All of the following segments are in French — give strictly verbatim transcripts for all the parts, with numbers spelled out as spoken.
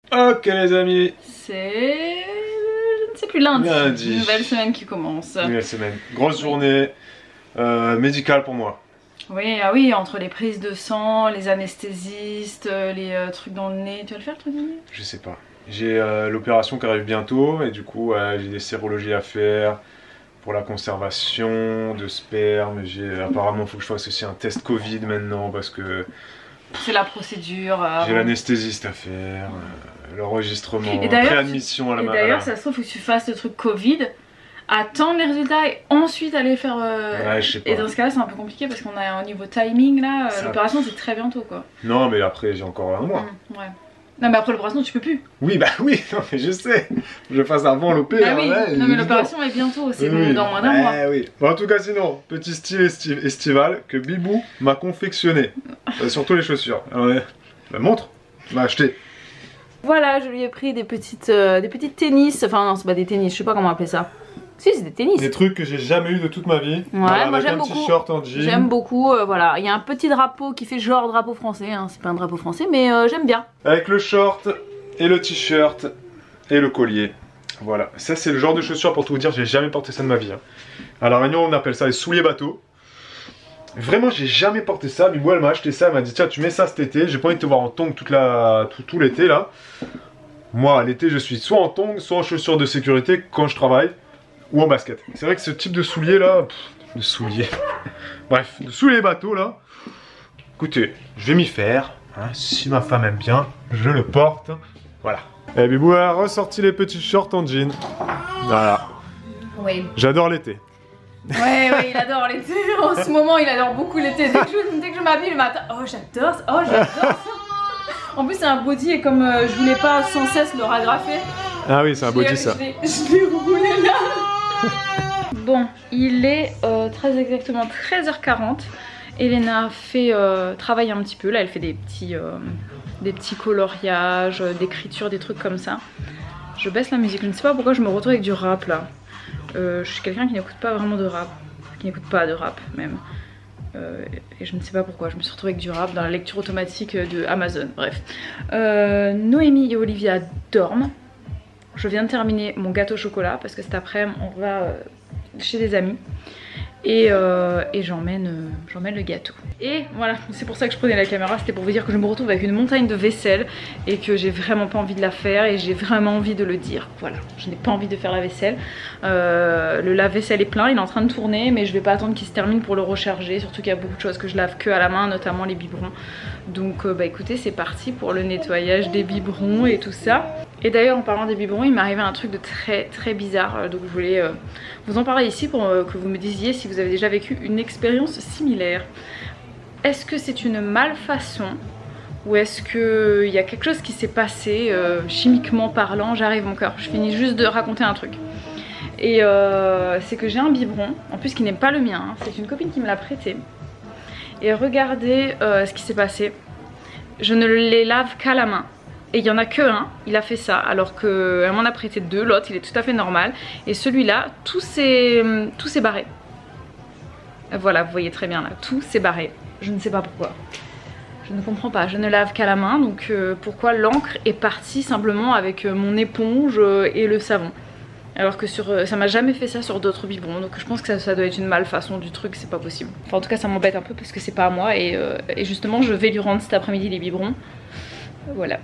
Ok les amis. C'est... je ne sais plus, lundi. Lundi. Une nouvelle semaine qui commence. Nouvelle semaine. Grosse journée euh, médicale pour moi. Oui, ah oui, entre les prises de sang, les anesthésistes, les euh, trucs dans le nez. Tu vas le faire le truc dans le nez? Je sais pas. J'ai euh, l'opération qui arrive bientôt et du coup euh, j'ai des sérologies à faire pour la conservation de sperme. J'ai apparemment il faut que je fasse aussi un test Covid maintenant parce que c'est la procédure. Euh, j'ai l'anesthésiste à faire, euh, l'enregistrement, préadmission à la maladie. Et d'ailleurs ça se trouve il faut que tu fasses le truc Covid, attendre les résultats et ensuite aller faire... Euh... Ouais, je sais pas. Et dans ce cas là c'est un peu compliqué parce qu'on a au niveau timing là, ça... l'opération c'est très bientôt quoi. Non mais après j'ai encore un mois. Mmh, ouais. Non mais après l'opération tu peux plus. Oui bah oui, non mais je sais. Je fasse avant l'opé. Ah oui, ouais, non mais l'opération est bientôt, c'est oui, dans moins d'un bah, mois. Oui. Bon, en tout cas sinon, petit style esti estival que Bibou m'a confectionné. euh, surtout les chaussures. Alors, la montre m'a acheté. Voilà, je lui ai pris des petites, euh, des petites tennis. Enfin non c'est pas des tennis, je sais pas comment appeler ça. Si c'est des tennis. Des trucs que j'ai jamais eu de toute ma vie. Ouais, voilà, moi j'aime beaucoup. J'aime J'aime beaucoup, euh, voilà. Il y a un petit drapeau qui fait genre drapeau français, hein. C'est pas un drapeau français, mais euh, j'aime bien. Avec le short et le t-shirt et le collier. Voilà, ça c'est le genre de chaussures pour tout vous dire, j'ai jamais porté ça de ma vie. Hein. À La Réunion on appelle ça les souliers bateau. Vraiment j'ai jamais porté ça, mais moi elle m'a acheté ça, elle m'a dit tiens tu mets ça cet été, j'ai pas envie de te voir en tongs toute la... tout, tout l'été là. Moi l'été je suis soit en tongs, soit en chaussures de sécurité quand je travaille. Ou en basket. C'est vrai que ce type de soulier là, pff, de soulier, bref, de soulier bateau là, écoutez, je vais m'y faire, hein, si ma femme aime bien, je le porte, voilà. Et Bibou a ressorti les petits shorts en jean, voilà. Oui. J'adore l'été. Ouais, ouais, il adore l'été, en ce moment il adore beaucoup l'été, dès que je, dès que je m'habille le matin, oh j'adore ça, oh j'adore ça. En plus c'est un body et comme euh, je voulais pas sans cesse le ragrafer. Ah oui c'est un body ça. Je l'ai roulé là. Bon, il est euh, très exactement treize heures quarante. Elena fait euh, travaille un petit peu. Là, elle fait des petits, euh, des petits coloriages, euh, d'écriture, des trucs comme ça. Je baisse la musique. Je ne sais pas pourquoi je me retrouve avec du rap là. Euh, je suis quelqu'un qui n'écoute pas vraiment de rap. Qui n'écoute pas de rap même. Euh, et je ne sais pas pourquoi. Je me suis retrouvée avec du rap dans la lecture automatique de Amazon. Bref. Euh, Noémie et Olivia dorment. Je viens de terminer mon gâteau au chocolat parce que cet après-midi on va euh, chez des amis et, euh, et j'emmène euh, j'emmène le gâteau. Et voilà, c'est pour ça que je prenais la caméra, c'était pour vous dire que je me retrouve avec une montagne de vaisselle et que j'ai vraiment pas envie de la faire et j'ai vraiment envie de le dire. Voilà, je n'ai pas envie de faire la vaisselle. Euh, le lave-vaisselle est plein, il est en train de tourner mais je vais pas attendre qu'il se termine pour le recharger, surtout qu'il y a beaucoup de choses que je lave que à la main, notamment les biberons. Donc euh, bah écoutez, c'est parti pour le nettoyage des biberons et tout ça. Et d'ailleurs en parlant des biberons, il m'est arrivé un truc de très très bizarre, donc je voulais euh, vous en parler ici pour euh, que vous me disiez si vous avez déjà vécu une expérience similaire. Est-ce que c'est une malfaçon ou est-ce qu'il y a quelque chose qui s'est passé euh, chimiquement parlant? J'arrive mon cœur, je finis juste de raconter un truc. Et euh, c'est que j'ai un biberon, en plus qui n'est pas le mien, hein, c'est une copine qui me l'a prêté. Et regardez euh, ce qui s'est passé, je ne les lave qu'à la main. Et il n'y en a que un, il a fait ça, alors qu'elle m'en a prêté deux, l'autre il est tout à fait normal. Et celui-là, tout s'est tout s'est barré. Voilà, vous voyez très bien là, tout s'est barré. Je ne sais pas pourquoi. Je ne comprends pas, je ne lave qu'à la main, donc euh, pourquoi l'encre est partie simplement avec euh, mon éponge euh, et le savon. Alors que sur, euh, ça m'a jamais fait ça sur d'autres biberons, donc je pense que ça, ça doit être une malfaçon du truc, c'est pas possible. Enfin en tout cas ça m'embête un peu parce que c'est pas à moi et, euh, et justement je vais lui rendre cet après-midi les biberons. Voilà.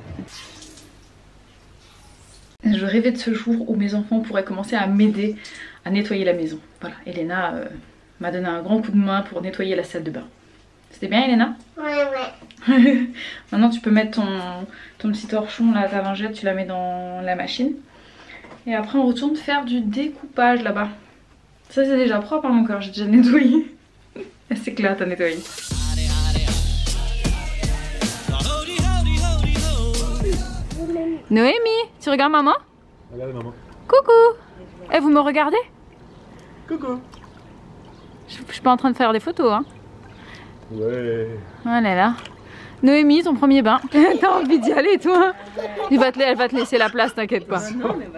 Je rêvais de ce jour où mes enfants pourraient commencer à m'aider à nettoyer la maison. Voilà, Elena euh, m'a donné un grand coup de main pour nettoyer la salle de bain. C'était bien Elena? Ouais ouais. Maintenant tu peux mettre ton, ton petit torchon là, ta lingette, tu la mets dans la machine. Et après on retourne faire du découpage là-bas. Ça c'est déjà propre à mon cœur, j'ai déjà nettoyé. C'est clair, t'as nettoyé. Noémie, tu regardes maman? Regarde maman. Coucou. Eh, vous me regardez? Coucou. Je, je suis pas en train de faire des photos hein. Ouais. Oh là là. Noémie, ton premier bain. T'as envie d'y aller toi? Il va te, Elle va te laisser la place, t'inquiète pas. Non, mais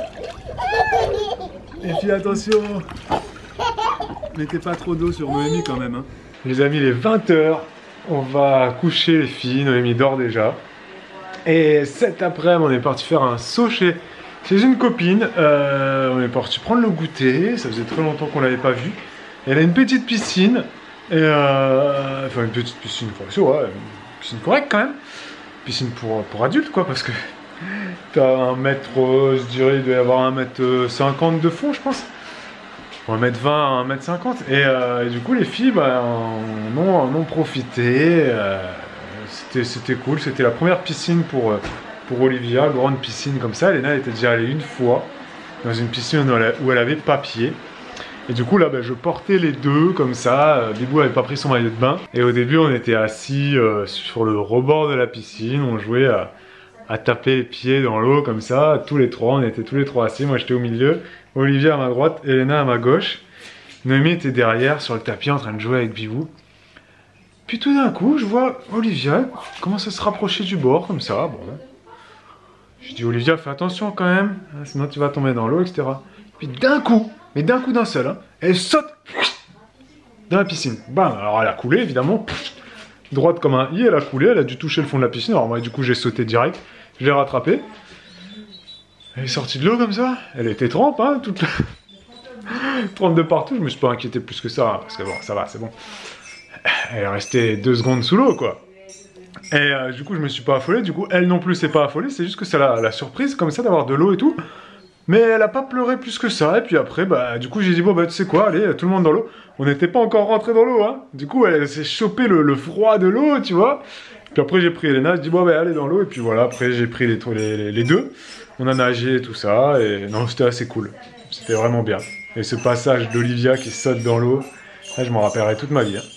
Et puis attention, mettez pas trop d'eau sur Noémie quand même. Hein. Les amis, il est vingt heures. On va coucher les filles. Noémie dort déjà. Et cet après-midi, on est parti faire un saut chez, chez une copine. Euh, on est parti prendre le goûter. Ça faisait très longtemps qu'on l'avait pas vu. Elle a une petite piscine. Et euh, enfin, une petite piscine, enfin, ouais, une piscine correcte quand même. Piscine pour, pour adultes, quoi, parce que t'as un mètre, euh, je dirais, il doit y avoir un mètre cinquante de fond, je pense. un mètre vingt, un mètre cinquante. Et, euh, et du coup, les filles bah, en, ont, en ont profité. Euh, C'était cool. C'était la première piscine pour, pour Olivia, grande piscine comme ça. Elena était déjà allée une fois dans une piscine où elle, où elle avait pas pied. Et du coup, là, bah, je portais les deux comme ça. Bibou avait pas pris son maillot de bain. Et au début, on était assis euh, sur le rebord de la piscine. On jouait à, à taper les pieds dans l'eau comme ça. Tous les trois, on était tous les trois assis. Moi, j'étais au milieu. Olivia à ma droite, Elena à ma gauche. Noémie était derrière sur le tapis en train de jouer avec Bibou. Puis tout d'un coup, je vois Olivia commence à se rapprocher du bord comme ça. Bon. Je dis Olivia, fais attention quand même, hein, sinon tu vas tomber dans l'eau, et cetera. Puis d'un coup, mais d'un coup d'un seul, hein, elle saute dans la piscine. Bam, alors elle a coulé évidemment, droite comme un i, elle a coulé, elle a dû toucher le fond de la piscine. Alors moi du coup j'ai sauté direct, je l'ai rattrapée. Elle est sortie de l'eau comme ça, elle était trempe, hein, toute trempe de partout. Je me suis pas inquiété plus que ça, hein, parce que bon, ça va, c'est bon. Elle est restée deux secondes sous l'eau, quoi. Et euh, du coup, je me suis pas affolé. Du coup, elle non plus s'est pas affolée. C'est juste que c'est la, la surprise, comme ça, d'avoir de l'eau et tout. Mais elle a pas pleuré plus que ça. Et puis après, bah, du coup, j'ai dit, bon, bah, tu sais quoi, allez, tout le monde dans l'eau. On n'était pas encore rentré dans l'eau, hein. Du coup, elle s'est chopé le, le froid de l'eau, tu vois. Puis après, j'ai pris Elena. Je dis, bon, bah, allez dans l'eau. Et puis voilà, après, j'ai pris les, les, les deux. On a nagé et tout ça. Et non, c'était assez cool. C'était vraiment bien. Et ce passage d'Olivia qui saute dans l'eau, là, je m'en rappellerai toute ma vie, hein.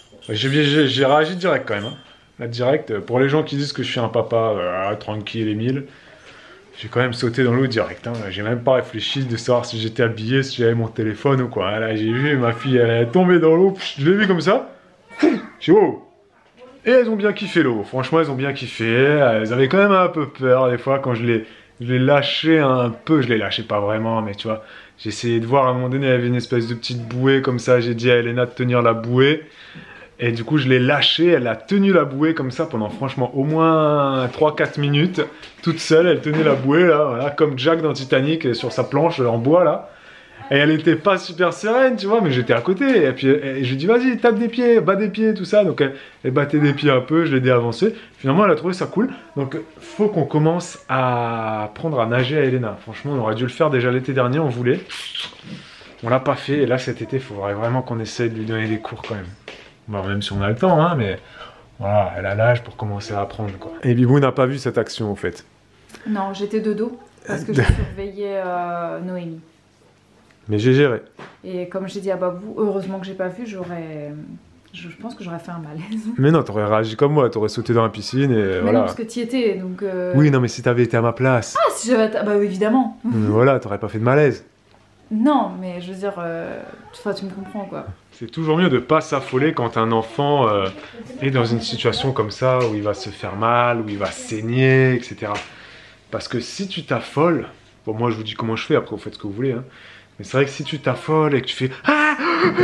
J'ai réagi direct quand même, hein. Là, direct, pour les gens qui disent que je suis un papa euh, tranquille et mille, j'ai quand même sauté dans l'eau direct, hein. J'ai même pas réfléchi de savoir si j'étais habillé, si j'avais mon téléphone ou quoi. Là, j'ai vu ma fille, elle est tombée dans l'eau, je l'ai vu comme ça, j'ai wow. Et elles ont bien kiffé l'eau, franchement elles ont bien kiffé, elles avaient quand même un peu peur des fois quand je les, je les lâchais un peu, je les lâchais pas vraiment, mais tu vois, j'ai essayé de voir à un moment donné, il y avait une espèce de petite bouée comme ça, j'ai dit à Elena de tenir la bouée. Et du coup, je l'ai lâchée, elle a tenu la bouée comme ça pendant franchement au moins trois quatre minutes. Toute seule, elle tenait la bouée là, voilà, comme Jack dans Titanic sur sa planche en bois là. Et elle était pas super sereine, tu vois, mais j'étais à côté. Et puis et je lui ai dit, vas-y, tape des pieds, bats des pieds, tout ça. Donc elle, elle battait des pieds un peu, je l'ai aidé à avancer. Finalement, elle a trouvé ça cool. Donc faut qu'on commence à apprendre à nager à Elena. Franchement, on aurait dû le faire déjà l'été dernier, on voulait. On l'a pas fait. Et là, cet été, il faudrait vraiment qu'on essaye de lui donner des cours quand même. Bon, même si on a le temps, hein, mais voilà, elle a l'âge pour commencer à apprendre, quoi. Et Bibou n'a pas vu cette action, en fait. Non, j'étais de dos, parce que je surveillais euh, Noémie. Mais j'ai géré. Et comme j'ai dit à Babou, heureusement que j'ai pas vu, j'aurais... Je pense que j'aurais fait un malaise. Mais non, t'aurais réagi comme moi, t'aurais sauté dans la piscine et mais voilà. Non, parce que t'y étais, donc... Euh... Oui, non, mais si t'avais été à ma place... Ah, si j'avais... Bah oui, évidemment. Voilà, t'aurais pas fait de malaise. Non, mais je veux dire... Euh... Enfin, tu me comprends, quoi. C'est toujours mieux de pas s'affoler quand un enfant euh, est dans une situation comme ça, où il va se faire mal, où il va saigner, et cetera. Parce que si tu t'affoles... Bon, moi, je vous dis comment je fais, après, vous faites ce que vous voulez, hein. Mais c'est vrai que si tu t'affoles et que tu fais... Ah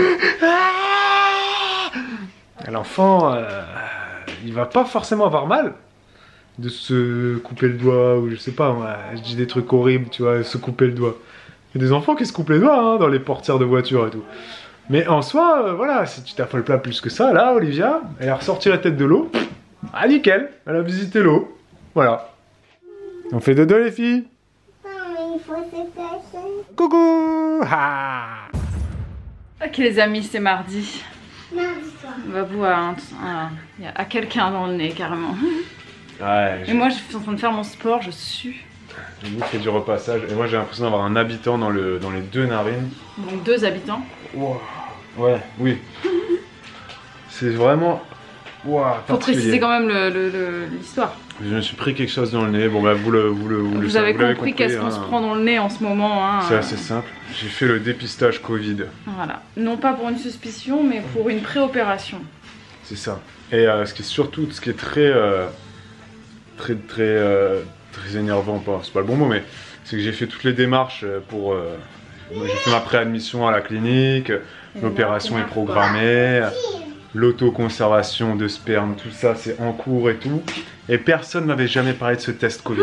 ah l'enfant, euh, il va pas forcément avoir mal de se couper le doigt, ou je sais pas, moi, je dis des trucs horribles, tu vois, se couper le doigt. Il y a des enfants qui se coupent les doigts, hein, dans les portières de voiture et tout. Mais en soi, euh, voilà, si tu t'affoles pas plus que ça, là, Olivia, elle a ressorti la tête de l'eau. Ah, nickel, elle a visité l'eau. Voilà. On fait dodo, les filles? Non, mais il faut se cacher. Coucou. Ah. Ok, les amis, c'est mardi. Mardi soir. Babou a, un, un, a quelqu'un dans le nez, carrément. Ouais. Et moi, je suis en train de faire mon sport, je sue. Vous fait du repassage, et moi j'ai l'impression d'avoir un habitant dans, le, dans les deux narines. Donc deux habitants. Wow. Ouais, oui. C'est vraiment... Wow, faut préciser quand même l'histoire. Je me suis pris quelque chose dans le nez, bon bah vous le Vous, le, vous, vous le, avez vous compris, compris qu'est-ce qu'on hein. se prend dans le nez en ce moment. Hein, c'est euh... assez simple, j'ai fait le dépistage Covid. Voilà, non pas pour une suspicion, mais pour une préopération. C'est ça. Et euh, ce qui est surtout, ce qui est très... Euh, très, très... Euh, très énervant, pas, c'est pas le bon mot, mais c'est que j'ai fait toutes les démarches pour... Euh, j'ai fait ma préadmission à la clinique, l'opération est programmée, l'autoconservation de sperme, tout ça c'est en cours et tout. Et personne m'avait jamais parlé de ce test Covid.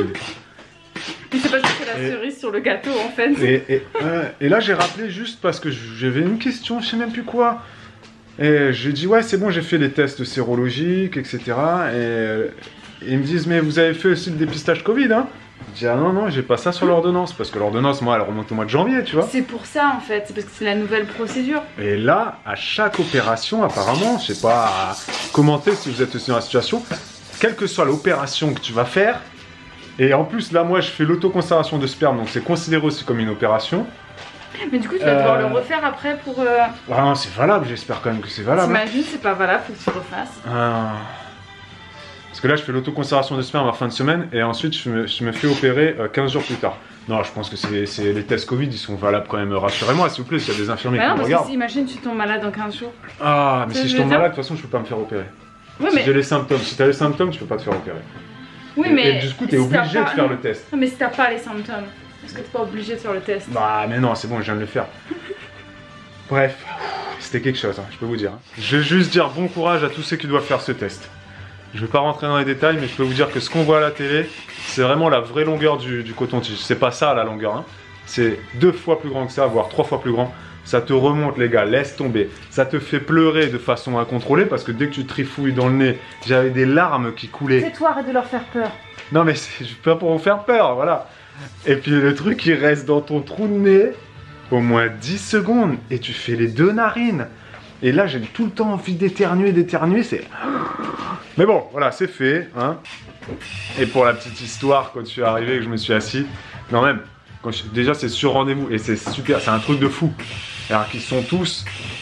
Mais c'est parce que c'est la cerise et, sur le gâteau en fait. Et, et, euh, et là j'ai rappelé juste parce que j'avais une question, je sais même plus quoi. Et j'ai dit ouais c'est bon, j'ai fait les tests sérologiques, et cetera. Et, et ils me disent mais vous avez fait aussi le dépistage Covid hein? Je dis ah non non j'ai pas ça sur l'ordonnance parce que l'ordonnance moi elle remonte au mois de janvier tu vois. C'est pour ça en fait, c'est parce que c'est la nouvelle procédure. Et là à chaque opération apparemment, je sais pas commenter si vous êtes aussi dans la situation, quelle que soit l'opération que tu vas faire, et en plus là moi je fais l'autoconservation de sperme donc c'est considéré aussi comme une opération. Mais du coup tu vas devoir euh... le refaire après pour... Euh... Ah non c'est valable, j'espère quand même que c'est valable. T'imagines c'est pas valable, faut que tu refasses. Ah... Parce que là je fais l'autoconservation de sperme en fin de semaine et ensuite je me, je me fais opérer euh, quinze jours plus tard. Non je pense que c'est les tests Covid ils sont valables quand même, rassurez-moi s'il vous plaît s'il y a des infirmiers bah qui non, me parce regardent. Que si, imagine tu tombes malade dans quinze jours. Ah mais si je tombe dire... malade de toute façon je peux pas me faire opérer. Ouais, si mais... j'ai les symptômes, si t'as les symptômes tu peux pas te faire opérer. Oui et, mais... Et du coup t'es si obligé pas... de faire le test. Non mais si t'as pas les symptômes, est-ce que t'es pas obligé de faire le test? Bah mais non c'est bon je viens de le faire. Bref, c'était quelque chose hein, je peux vous dire. Je vais juste dire bon courage à tous ceux qui doivent faire ce test. Je ne vais pas rentrer dans les détails, mais je peux vous dire que ce qu'on voit à la télé, c'est vraiment la vraie longueur du, du coton-tige. C'est pas ça la longueur, hein. C'est deux fois plus grand que ça, voire trois fois plus grand. Ça te remonte les gars, laisse tomber. Ça te fait pleurer de façon incontrôlée, parce que dès que tu trifouilles dans le nez, j'avais des larmes qui coulaient. C'est toi, arrête de leur faire peur. Non mais c'est pas pour vous faire peur, voilà. Et puis le truc il reste dans ton trou de nez au moins dix secondes, et tu fais les deux narines. Et là, j'ai tout le temps envie d'éternuer, d'éternuer, c'est... Mais bon, voilà, c'est fait, hein. Et pour la petite histoire, quand je suis arrivé et que je me suis assis, non même, quand je... déjà c'est sur rendez-vous, et c'est super, c'est un truc de fou. Alors qu'ils sont tous...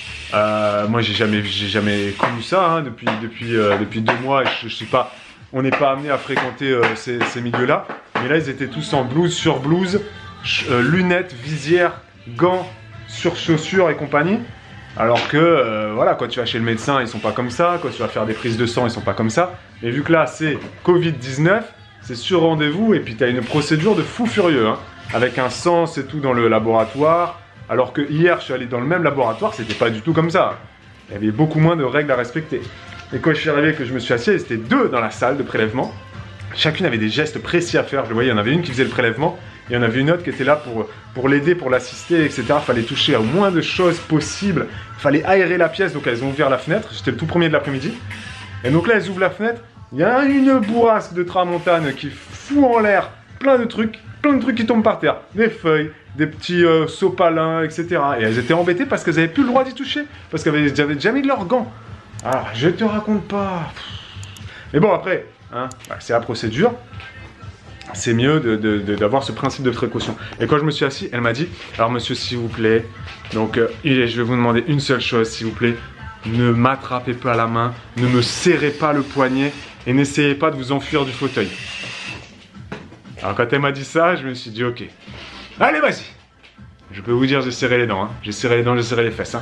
Euh, moi, j'ai jamais, j'ai jamais connu ça, hein, depuis, depuis, euh, depuis deux mois, et je, je sais pas... On n'est pas amené à fréquenter euh, ces, ces milieux-là. Mais là, ils étaient tous en blouse sur blouse, euh, lunettes, visière, gants, sur chaussures et compagnie. Alors que, euh, voilà, quand tu vas chez le médecin, ils sont pas comme ça. Quand tu vas faire des prises de sang, ils sont pas comme ça. Mais vu que là, c'est Covid dix-neuf, c'est sur rendez-vous. Et puis, tu as une procédure de fou furieux, hein, avec un sens et tout dans le laboratoire. Alors que hier, je suis allé dans le même laboratoire, c'était pas du tout comme ça. Il y avait beaucoup moins de règles à respecter. Et quand je suis arrivé, que je me suis assis, c'était deux dans la salle de prélèvement. Chacune avait des gestes précis à faire. Je le voyais, il y en avait une qui faisait le prélèvement. Et il y en avait une autre qui était là pour, pour l'aider, pour l'assister, et cetera. Il fallait toucher au moins de choses possibles. Il fallait aérer la pièce, donc elles ont ouvert la fenêtre. J'étais le tout premier de l'après-midi. Et donc là, elles ouvrent la fenêtre. Il y a une bourrasque de tramontane qui fout en l'air plein de trucs, plein de trucs qui tombent par terre. Des feuilles, des petits euh, sopalins, et cetera. Et elles étaient embêtées parce qu'elles n'avaient plus le droit d'y toucher. Parce qu'elles n'avaient jamais mis leurs gants. Alors, je te raconte pas. Mais bon, après, hein, bah, c'est la procédure. C'est mieux d'avoir ce principe de précaution. Et quand je me suis assis, elle m'a dit, alors monsieur s'il vous plaît, donc euh, je vais vous demander une seule chose s'il vous plaît, ne m'attrapez pas à la main, ne me serrez pas le poignet et n'essayez pas de vous enfuir du fauteuil. Alors quand elle m'a dit ça, je me suis dit ok, allez vas-y. Je peux vous dire j'ai serré les dents, hein. J'ai serré les dents, j'ai serré les fesses. Hein.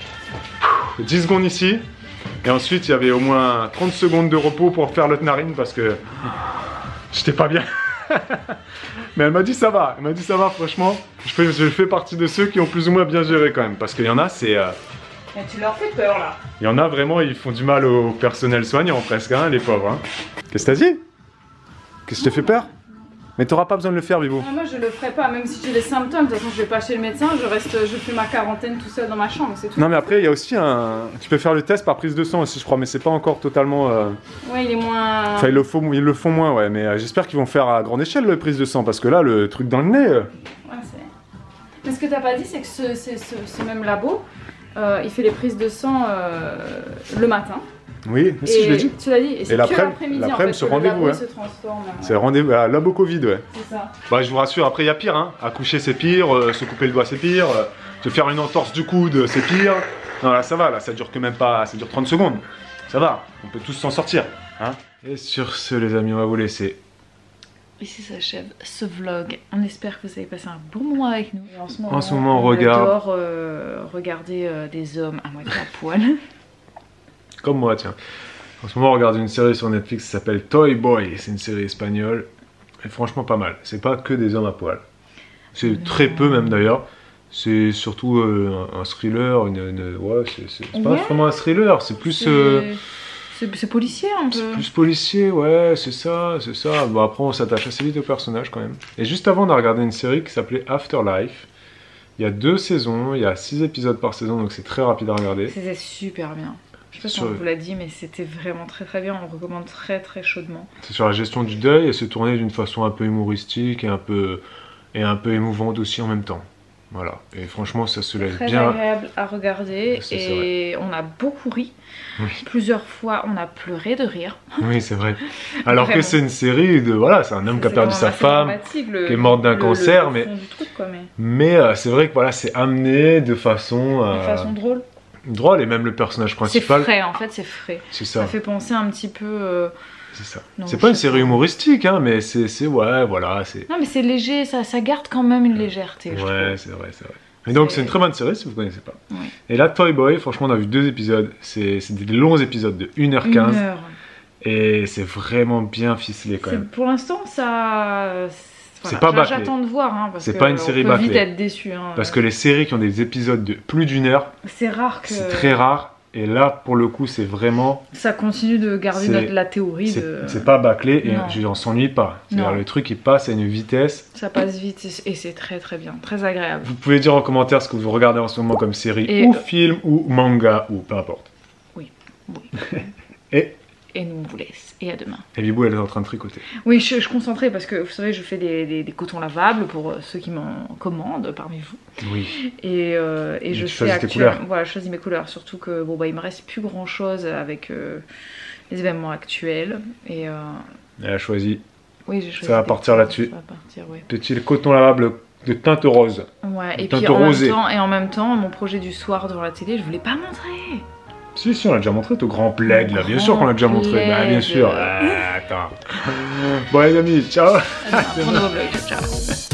dix secondes ici, et ensuite il y avait au moins trente secondes de repos pour faire l'autre narine parce que j'étais pas bien. Mais elle m'a dit ça va, elle m'a dit ça va franchement, je fais, je fais partie de ceux qui ont plus ou moins bien géré quand même, parce qu'il y en a c'est... Euh... Mais tu leur fais peur là. Il y en a vraiment, ils font du mal au personnel soignant presque, hein, les pauvres. Hein. Qu'est-ce que t'as dit? Qu'est-ce qui te fait peur? Mais t'auras pas besoin de le faire, Bibo. Non, moi je le ferai pas, même si j'ai des symptômes, de toute façon je vais pas chez le médecin, je reste, je fais ma quarantaine tout seul dans ma chambre, c'est tout. Non mais après il y a aussi un... Tu peux faire le test par prise de sang aussi je crois, mais c'est pas encore totalement... Euh... Ouais il est moins... Enfin ils le font, ils le font moins ouais, mais euh, j'espère qu'ils vont faire à grande échelle la prise de sang, parce que là le truc dans le nez... Euh... Ouais c'est... Mais ce que t'as pas dit c'est que ce, ce, ce, ce même labo, euh, il fait les prises de sang euh, le matin. Oui, mais si je l'ai dit. Tu l'as dit. Et, et l'après-midi, en fait, ce rendez-vous. Hein. C'est rendez-vous à labo Covid, ouais. C'est ça. Bah, je vous rassure, après il y a pire, hein. Accoucher c'est pire, euh, se couper le doigt c'est pire, euh, se faire une entorse du coude c'est pire. Non là ça va, là ça dure que même pas, ça dure trente secondes. Ça va, on peut tous s'en sortir. Hein. Et sur ce les amis, on va vous laisser. Ici s'achève ce vlog. On espère que vous avez passé un bon moment avec nous. Et en ce moment, en ce moment on, on regarde. adore euh, regarder euh, des hommes à moitié à poil. Comme moi, tiens. En ce moment, on regarde une série sur Netflix qui s'appelle Toy Boy. C'est une série espagnole. Et franchement, pas mal. C'est pas que des hommes à poil. C'est très peu, même d'ailleurs. C'est surtout euh, un, un thriller, une, une- ouais, c'est c'est- c'est pas Ouais. vraiment un thriller, c'est plus... C'est euh, c'est- c'est policier un C'est peu. plus policier, ouais, c'est ça, c'est ça. Bon, après, on s'attache assez vite au personnage quand même. Et juste avant, on a regardé une série qui s'appelait Afterlife. Il y a deux saisons, il y a six épisodes par saison, donc c'est très rapide à regarder. C'était super bien. Je sais pas si Sur- on vous l'a dit, mais c'était vraiment très très bien. On le recommande très très chaudement. C'est sur la gestion du deuil et c'est tourné d'une façon un peu humoristique et un peu, et un peu émouvante aussi en même temps. Voilà. Et franchement, ça se laisse Très bien. agréable à regarder C'est- c'est et on a beaucoup ri. Oui. Plusieurs fois, on a pleuré de rire. Oui, c'est vrai. Alors que Vraiment. c'est une série de. Voilà, c'est un homme qui a C'est perdu vraiment sa assez femme. dramatique, le- qui est morte d'un le- cancer, le mais- fond du truc, quoi, mais Mais euh, c'est vrai que voilà, c'est amené de façon, euh, de façon drôle. drôle et même le personnage C'est principal. frais, en fait, c'est frais. C'est Ça. ça. fait penser un petit peu. euh, C'est ça. Non, C'est je pas une sais série pas. humoristique, hein, mais c'est, c'est ouais, voilà, c'est. Non, mais c'est léger, ça, ça garde quand même une légèreté, je Ouais, trouve. c'est vrai, c'est vrai. Et donc C'est- c'est une très bonne série si vous connaissez pas. Ouais. Et là, Toy Boy, franchement, on a vu deux épisodes. C'est, c'est des longs épisodes de une heure quinze. Une heure. Et c'est vraiment bien ficelé quand C'est- même. Pour l'instant, ça. C'est pas bâclé. J'attends de voir, hein, parce C'est que pas une série on peut bâclée. vite être déçu. Hein, Parce que les séries qui ont des épisodes de plus d'une heure, c'est rare que c'est très rare. Et là, pour le coup, c'est vraiment. ça continue de garder C'est- notre, la théorie C'est, de. c'est pas bâclé et Non. je veux dire, on s'ennuie pas. C'est-à-dire, Non. le truc, il passe à une vitesse. Ça passe vite et- et c'est très très bien, très agréable. Vous pouvez dire en commentaire ce que vous regardez en ce moment comme série, Et- ou film, ou manga, ou peu importe. Oui. Et Et nous on vous laisse. Et à demain. Et Bibou, elle est en train de tricoter. Oui, je, je suis concentrée parce que vous savez, je fais des, des, des cotons lavables pour euh, ceux qui m'en commandent parmi vous. Oui. Et, euh, et Et je tu fais choisis tes actuellement. couleurs. Voilà, je choisis mes couleurs. Surtout que bon, bah, il me reste plus grand chose avec euh, les événements actuels. Et euh, Elle a choisi oui, j'ai choisi. Ça va des partir couleurs, là-dessus. Ça va partir, ouais. petit coton lavable de teinte rose. Ouais, et Teinte puis en même, rosée. temps, et en même temps, mon projet du soir devant la télé, je voulais pas montrer. Si, si, on l'a déjà montré, ton grand plaid là. Bien sûr qu'on l'a déjà montré. Bah, bien sûr. Ah, attends. Bon, les amis, ciao. Ah, non, pour un nouveau vlog, ciao.